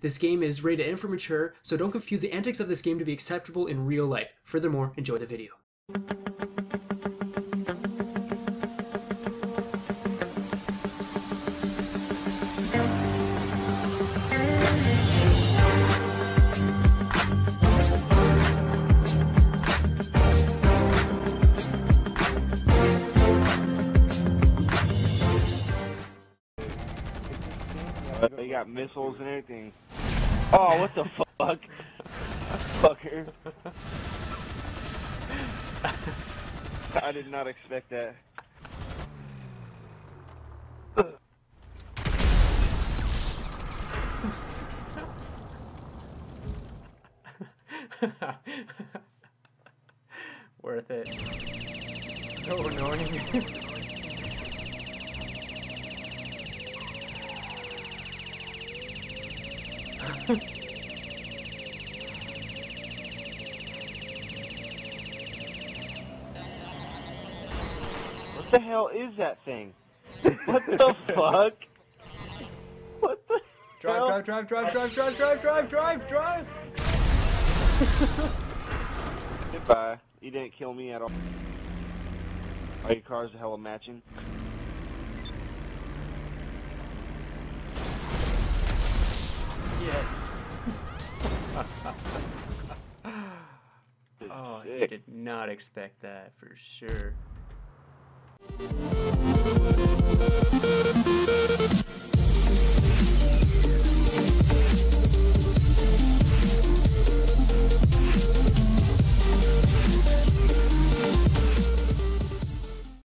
This game is rated M for mature, so don't confuse the antics of this game to be acceptable in real life. Furthermore, enjoy the video. They got missiles and everything. Oh, what the fuck? Fucker. I did not expect that. Worth it. So annoying. What the hell is that thing? What the fuck? What the hell? Drive! Goodbye. You didn't kill me at all. Are your cars a hella matching? Yes. Oh, I did not expect that for sure.